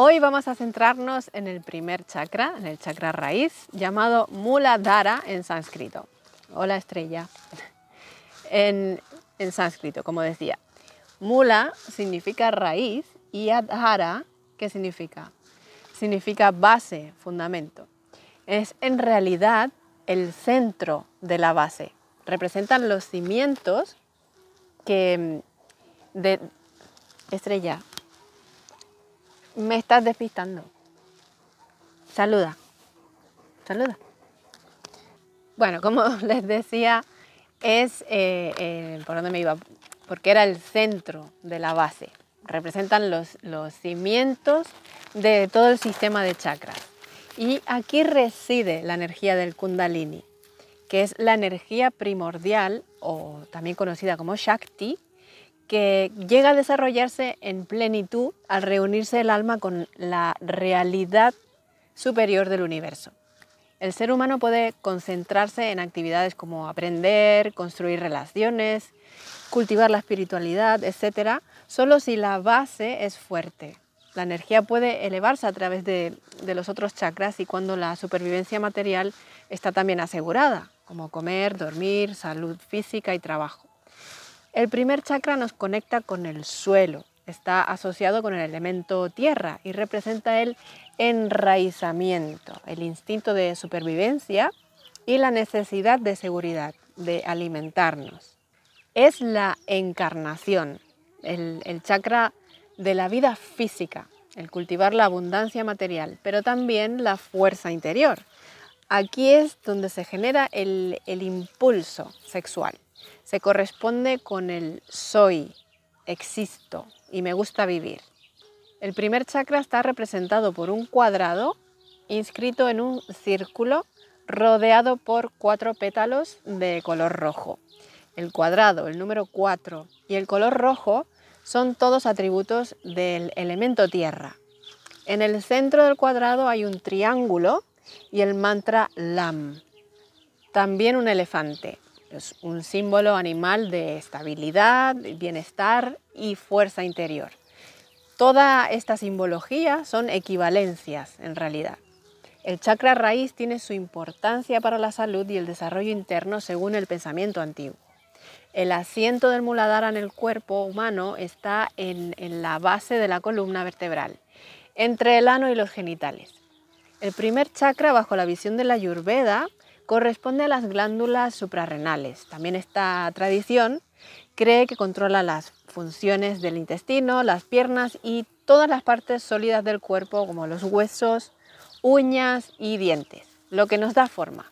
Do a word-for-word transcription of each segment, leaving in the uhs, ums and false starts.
Hoy vamos a centrarnos en el primer chakra, en el chakra raíz, llamado Muladhara en sánscrito. Hola Estrella. En, en sánscrito, como decía. Mula significa raíz y Adhara, ¿qué significa? Significa base, fundamento. Es en realidad el centro de la base. Representan los cimientos que... De... Estrella, me estás despistando. Saluda. Saluda. Bueno, como les decía, es eh, eh, por dónde me iba, porque era el centro de la base. Representan los, los cimientos de todo el sistema de chakras. Y aquí reside la energía del Kundalini, que es la energía primordial, o también conocida como Shakti, que llega a desarrollarse en plenitud al reunirse el alma con la realidad superior del universo. El ser humano puede concentrarse en actividades como aprender, construir relaciones, cultivar la espiritualidad, etcétera, solo si la base es fuerte. La energía puede elevarse a través de, de los otros chakras y cuando la supervivencia material está también asegurada, como comer, dormir, salud física y trabajo. El primer chakra nos conecta con el suelo, está asociado con el elemento tierra y representa el enraizamiento, el instinto de supervivencia y la necesidad de seguridad, de alimentarnos. Es la encarnación, el, el chakra de la vida física, el cultivar la abundancia material, pero también la fuerza interior. Aquí es donde se genera el, el impulso sexual. Se corresponde con el soy, existo y me gusta vivir. El primer chakra está representado por un cuadrado inscrito en un círculo rodeado por cuatro pétalos de color rojo. El cuadrado, el número cuatro y el color rojo son todos atributos del elemento tierra. En el centro del cuadrado hay un triángulo y el mantra Lam. También un elefante. Es un símbolo animal de estabilidad, bienestar y fuerza interior. Toda esta simbología son equivalencias en realidad. El chakra raíz tiene su importancia para la salud y el desarrollo interno según el pensamiento antiguo. El asiento del Muladhara en el cuerpo humano está en, en la base de la columna vertebral, entre el ano y los genitales. El primer chakra, bajo la visión de la Ayurveda, corresponde a las glándulas suprarrenales. También esta tradición cree que controla las funciones del intestino, las piernas y todas las partes sólidas del cuerpo como los huesos, uñas y dientes, lo que nos da forma.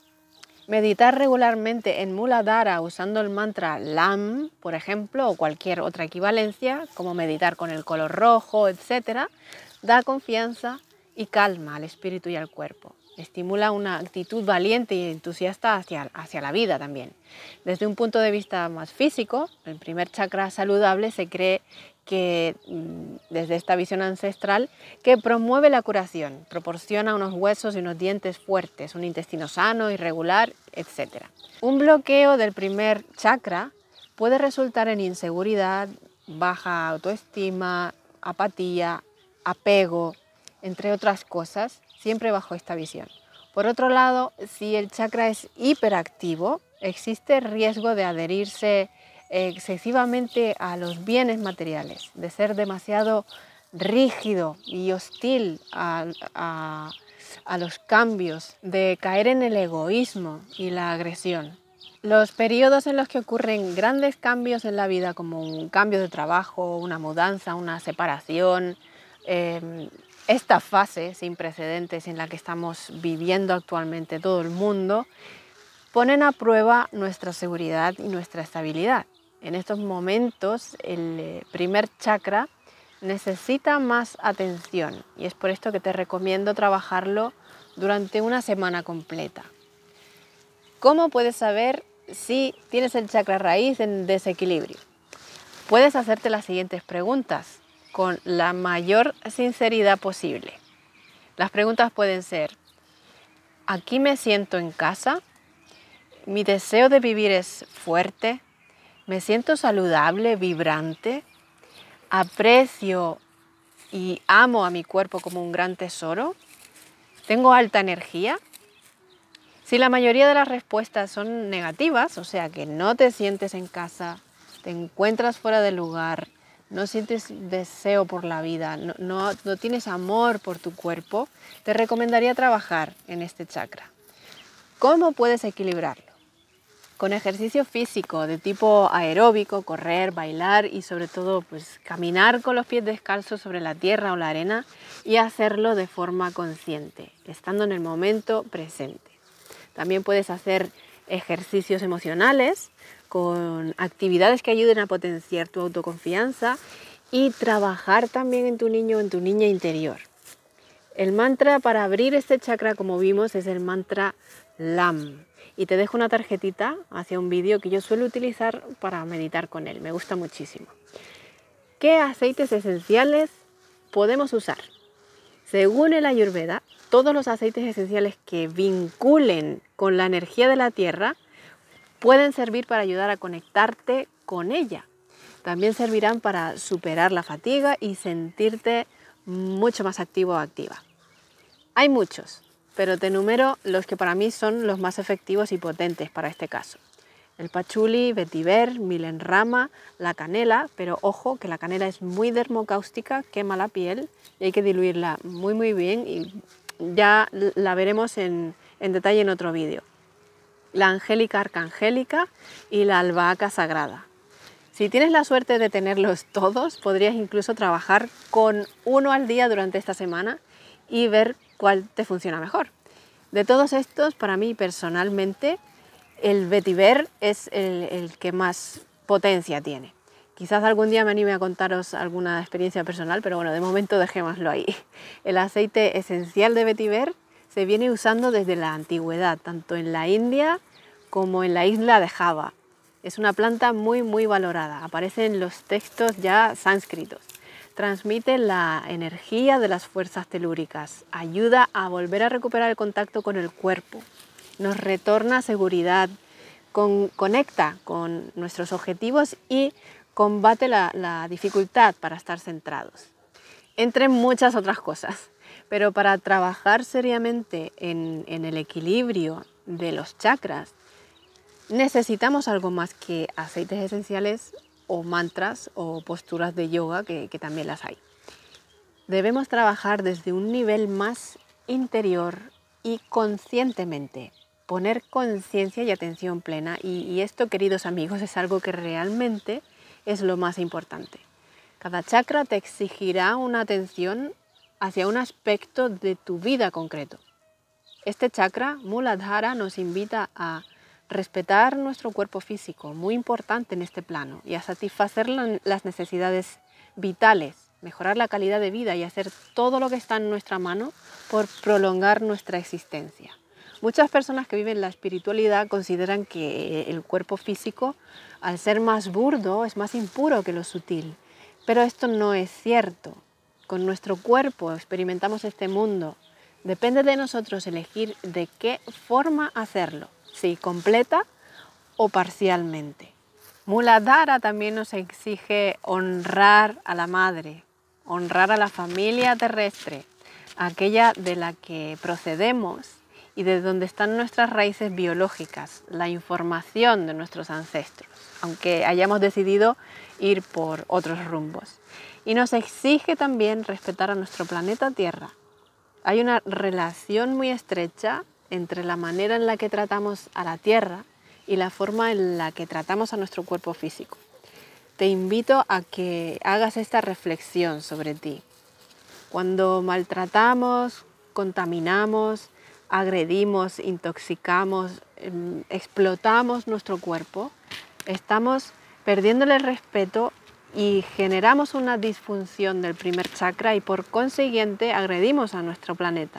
Meditar regularmente en Muladhara usando el mantra Lam, por ejemplo, o cualquier otra equivalencia, como meditar con el color rojo, etcétera, da confianza y calma al espíritu y al cuerpo. Estimula una actitud valiente y entusiasta hacia, hacia la vida también. Desde un punto de vista más físico, el primer chakra saludable se cree que, desde esta visión ancestral, que promueve la curación, proporciona unos huesos y unos dientes fuertes, un intestino sano y regular, etcétera. Un bloqueo del primer chakra puede resultar en inseguridad, baja autoestima, apatía, apego, entre otras cosas, siempre bajo esta visión. Por otro lado, si el chakra es hiperactivo, existe riesgo de adherirse excesivamente a los bienes materiales, de ser demasiado rígido y hostil a, a, a los cambios, de caer en el egoísmo y la agresión. Los periodos en los que ocurren grandes cambios en la vida, como un cambio de trabajo, una mudanza, una separación, eh, esta fase sin precedentes en la que estamos viviendo actualmente todo el mundo, ponen a prueba nuestra seguridad y nuestra estabilidad. En estos momentos el primer chakra necesita más atención y es por esto que te recomiendo trabajarlo durante una semana completa. ¿Cómo puedes saber si tienes el chakra raíz en desequilibrio? Puedes hacerte las siguientes preguntas con la mayor sinceridad posible. Las preguntas pueden ser: ¿aquí me siento en casa? ¿Mi deseo de vivir es fuerte? ¿Me siento saludable, vibrante? ¿Aprecio y amo a mi cuerpo como un gran tesoro? ¿Tengo alta energía? Si la mayoría de las respuestas son negativas, o sea que no te sientes en casa, te encuentras fuera del lugar, no sientes deseo por la vida, no, no, no tienes amor por tu cuerpo, te recomendaría trabajar en este chakra. ¿Cómo puedes equilibrarlo? Con ejercicio físico de tipo aeróbico, correr, bailar y sobre todo pues, caminar con los pies descalzos sobre la tierra o la arena y hacerlo de forma consciente, estando en el momento presente. También puedes hacer ejercicios emocionales con actividades que ayuden a potenciar tu autoconfianza y trabajar también en tu niño o en tu niña interior. El mantra para abrir este chakra, como vimos, es el mantra LAM. Y te dejo una tarjetita hacia un vídeo que yo suelo utilizar para meditar con él. Me gusta muchísimo. ¿Qué aceites esenciales podemos usar? Según el Ayurveda, todos los aceites esenciales que vinculen con la energía de la tierra pueden servir para ayudar a conectarte con ella. También servirán para superar la fatiga y sentirte mucho más activo o activa. Hay muchos, pero te enumero los que para mí son los más efectivos y potentes para este caso. El pachuli, vetiver, milenrama, la canela, pero ojo que la canela es muy dermocáustica, quema la piel y hay que diluirla muy muy bien y ya la veremos en, en detalle en otro vídeo. La angélica arcangélica y la albahaca sagrada. Si tienes la suerte de tenerlos todos, podrías incluso trabajar con uno al día durante esta semana y ver cuál te funciona mejor. De todos estos, para mí personalmente, el vetiver es el, el que más potencia tiene. Quizás algún día me anime a contaros alguna experiencia personal, pero bueno, de momento dejémoslo ahí. El aceite esencial de vetiver se viene usando desde la antigüedad, tanto en la India como en la isla de Java. Es una planta muy muy valorada, aparece en los textos ya sánscritos. Transmite la energía de las fuerzas telúricas, ayuda a volver a recuperar el contacto con el cuerpo, nos retorna seguridad, con, conecta con nuestros objetivos y combate la, la dificultad para estar centrados, entre muchas otras cosas. Pero para trabajar seriamente en, en el equilibrio de los chakras, necesitamos algo más que aceites esenciales o mantras o posturas de yoga, que, que también las hay. Debemos trabajar desde un nivel más interior y conscientemente, poner conciencia y atención plena y, y esto, queridos amigos, es algo que realmente es lo más importante. Cada chakra te exigirá una atención hacia un aspecto de tu vida concreto. Este chakra, Muladhara, nos invita a respetar nuestro cuerpo físico, muy importante en este plano, y a satisfacer las necesidades vitales, mejorar la calidad de vida y hacer todo lo que está en nuestra mano por prolongar nuestra existencia. Muchas personas que viven la espiritualidad consideran que el cuerpo físico, al ser más burdo, es más impuro que lo sutil, pero esto no es cierto. Con nuestro cuerpo experimentamos este mundo. Depende de nosotros elegir de qué forma hacerlo, si completa o parcialmente. Muladhara también nos exige honrar a la madre, honrar a la familia terrestre, aquella de la que procedemos y de donde están nuestras raíces biológicas, la información de nuestros ancestros, aunque hayamos decidido ir por otros rumbos. Y nos exige también respetar a nuestro planeta Tierra. Hay una relación muy estrecha entre la manera en la que tratamos a la Tierra y la forma en la que tratamos a nuestro cuerpo físico. Te invito a que hagas esta reflexión sobre ti. Cuando maltratamos, contaminamos, agredimos, intoxicamos, explotamos nuestro cuerpo, estamos perdiéndole el respeto y generamos una disfunción del primer chakra y por consiguiente agredimos a nuestro planeta.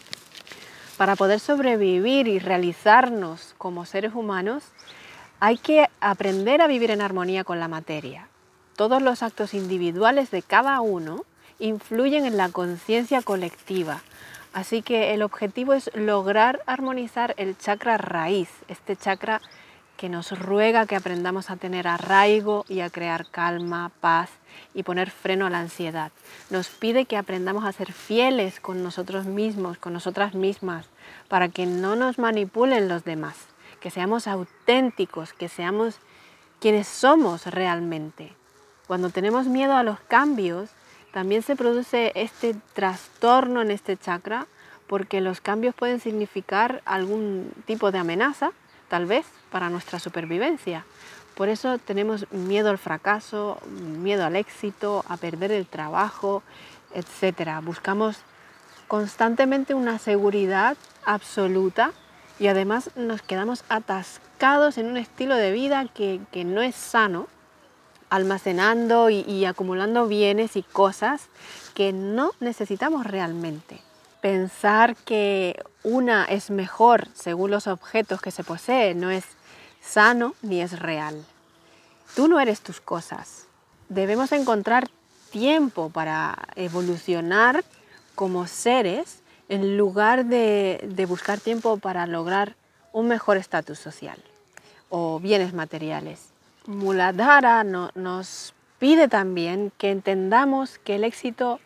Para poder sobrevivir y realizarnos como seres humanos, hay que aprender a vivir en armonía con la materia. Todos los actos individuales de cada uno influyen en la conciencia colectiva. Así que el objetivo es lograr armonizar el chakra raíz, este chakra que nos ruega que aprendamos a tener arraigo y a crear calma, paz y poner freno a la ansiedad. Nos pide que aprendamos a ser fieles con nosotros mismos, con nosotras mismas, para que no nos manipulen los demás, que seamos auténticos, que seamos quienes somos realmente. Cuando tenemos miedo a los cambios, también se produce este trastorno en este chakra, porque los cambios pueden significar algún tipo de amenaza, tal vez, para nuestra supervivencia. Por eso tenemos miedo al fracaso, miedo al éxito, a perder el trabajo, etcétera. Buscamos constantemente una seguridad absoluta y además nos quedamos atascados en un estilo de vida que, que no es sano, almacenando y, y acumulando bienes y cosas que no necesitamos realmente. Pensar que una es mejor según los objetos que se posee no es sano ni es real. Tú no eres tus cosas. Debemos encontrar tiempo para evolucionar como seres en lugar de, de buscar tiempo para lograr un mejor estatus social o bienes materiales. Muladhara no, nos pide también que entendamos que el éxito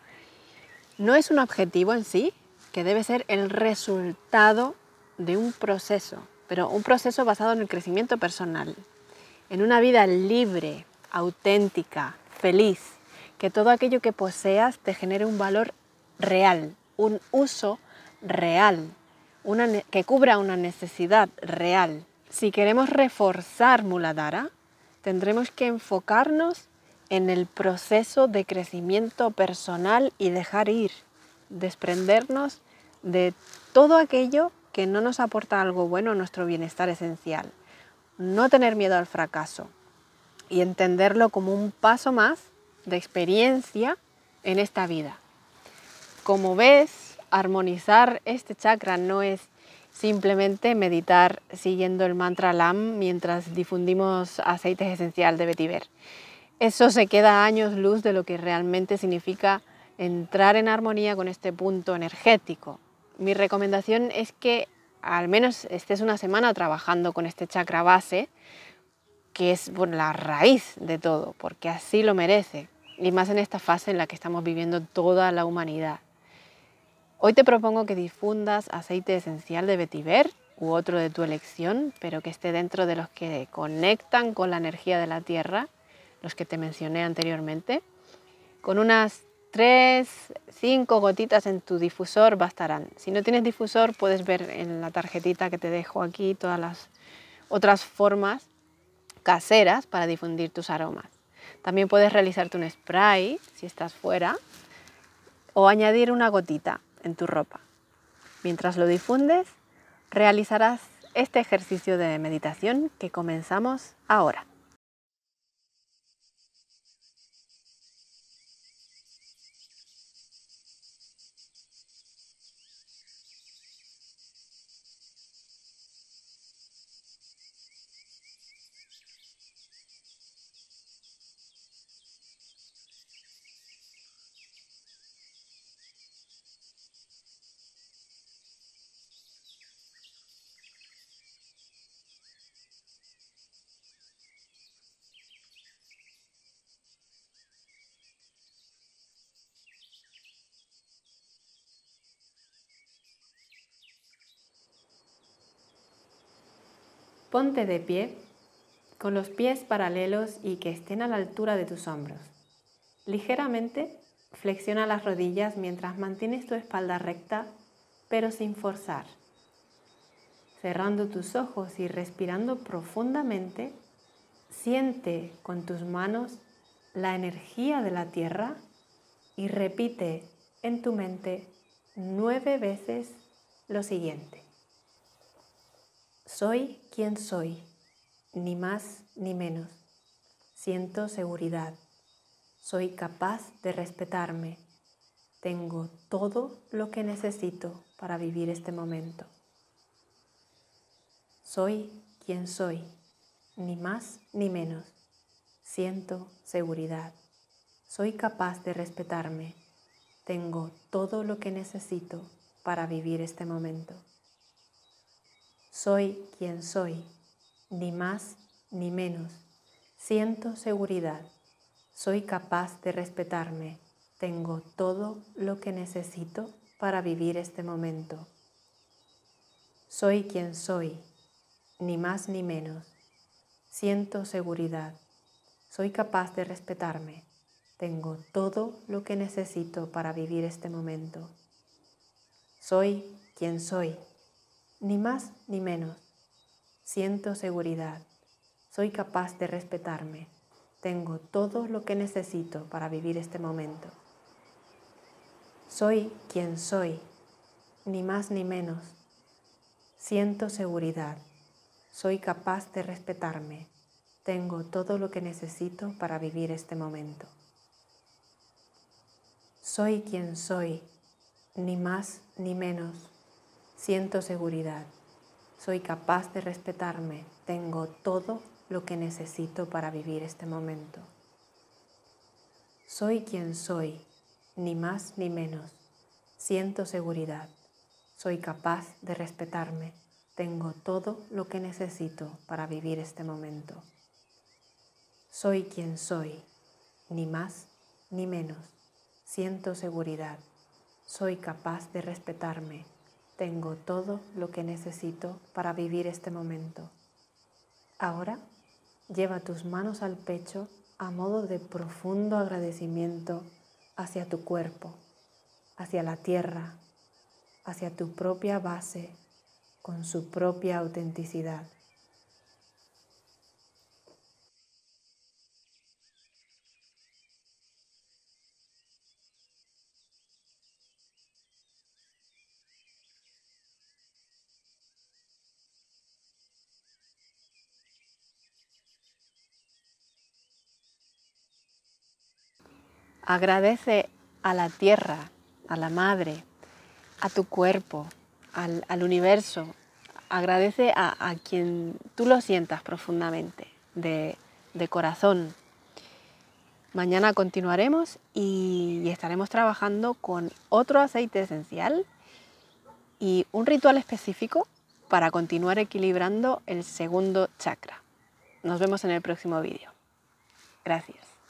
no es un objetivo en sí, que debe ser el resultado de un proceso, pero un proceso basado en el crecimiento personal, en una vida libre, auténtica, feliz, que todo aquello que poseas te genere un valor real, un uso real, una, que cubra una necesidad real. Si queremos reforzar Muladhara, tendremos que enfocarnos en el proceso de crecimiento personal y dejar ir, desprendernos de todo aquello que no nos aporta algo bueno a nuestro bienestar esencial. No tener miedo al fracaso y entenderlo como un paso más de experiencia en esta vida. Como ves, armonizar este chakra no es simplemente meditar siguiendo el mantra Lam mientras difundimos aceites esenciales de vetiver. Eso se queda a años luz de lo que realmente significa entrar en armonía con este punto energético. Mi recomendación es que al menos estés una semana trabajando con este chakra base, que es bueno, la raíz de todo, porque así lo merece, y más en esta fase en la que estamos viviendo toda la humanidad. Hoy te propongo que difundas aceite esencial de vetiver u otro de tu elección, pero que esté dentro de los que conectan con la energía de la tierra, los que te mencioné anteriormente. Con unas tres, cinco gotitas en tu difusor bastarán. Si no tienes difusor, puedes ver en la tarjetita que te dejo aquí todas las otras formas caseras para difundir tus aromas. También puedes realizarte un spray si estás fuera o añadir una gotita en tu ropa. Mientras lo difundes, realizarás este ejercicio de meditación que comenzamos ahora. Ponte de pie, con los pies paralelos y que estén a la altura de tus hombros. Ligeramente flexiona las rodillas mientras mantienes tu espalda recta, pero sin forzar. Cerrando tus ojos y respirando profundamente, siente con tus manos la energía de la tierra y repite en tu mente nueve veces lo siguiente. Soy quien soy, ni más ni menos. Siento seguridad. Soy capaz de respetarme. Tengo todo lo que necesito para vivir este momento. Soy quien soy, ni más ni menos. Siento seguridad. Soy capaz de respetarme. Tengo todo lo que necesito para vivir este momento. Soy quien soy, ni más ni menos. Siento seguridad. Soy capaz de respetarme. Tengo todo lo que necesito para vivir este momento. Soy quien soy, ni más ni menos. Siento seguridad. Soy capaz de respetarme. Tengo todo lo que necesito para vivir este momento. Soy quien soy, ni más ni menos. Siento seguridad. Soy capaz de respetarme. Tengo todo lo que necesito para vivir este momento. Soy quien soy, ni más ni menos. Siento seguridad. Soy capaz de respetarme. Tengo todo lo que necesito para vivir este momento. Soy quien soy, ni más ni menos. Siento seguridad. Soy capaz de respetarme. Tengo todo lo que necesito para vivir este momento. Soy quien soy, ni más ni menos. Siento seguridad. Soy capaz de respetarme. Tengo todo lo que necesito para vivir este momento. Soy quien soy, ni más ni menos. Siento seguridad. Soy capaz de respetarme. Tengo todo lo que necesito para vivir este momento. Ahora, lleva tus manos al pecho a modo de profundo agradecimiento hacia tu cuerpo, hacia la tierra, hacia tu propia base, con su propia autenticidad. Agradece a la tierra, a la madre, a tu cuerpo, al, al universo. Agradece a, a quien tú lo sientas profundamente, de, de corazón. Mañana continuaremos y, y estaremos trabajando con otro aceite esencial y un ritual específico para continuar equilibrando el segundo chakra. Nos vemos en el próximo vídeo. Gracias.